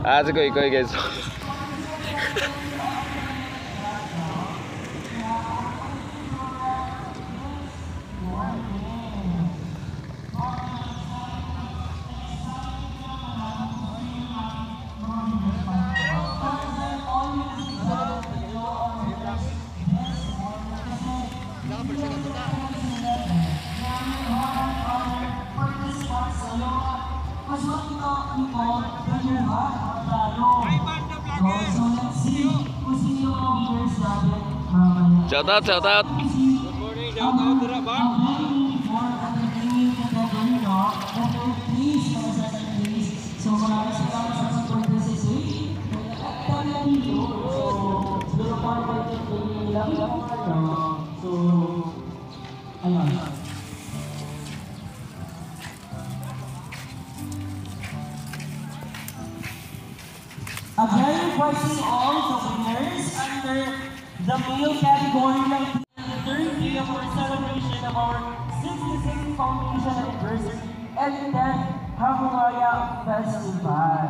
आज को कोई guys. Shout out, shout out. Good morning, shout out to Rabba. Again, requesting all the winners under the male category ng the third day of our celebration of our 66th foundation anniversary and 10th Hamungaya Festival.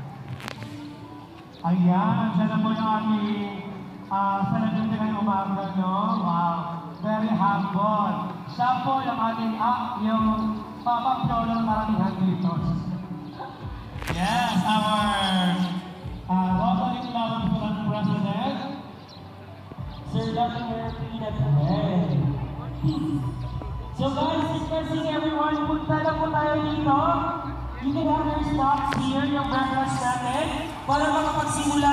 Ayan, siya na po yung ating celebrity ngayong umaga, no? Wow, very humble. Siya po yung ating yung papapyo ng maramihan dito. Yes, our Rotary Club President, Sir Dr. Pinat. So guys, discussing everyone, punta na po tayo dito. You can have your stops here, yung breakfast natin, para makapagsimula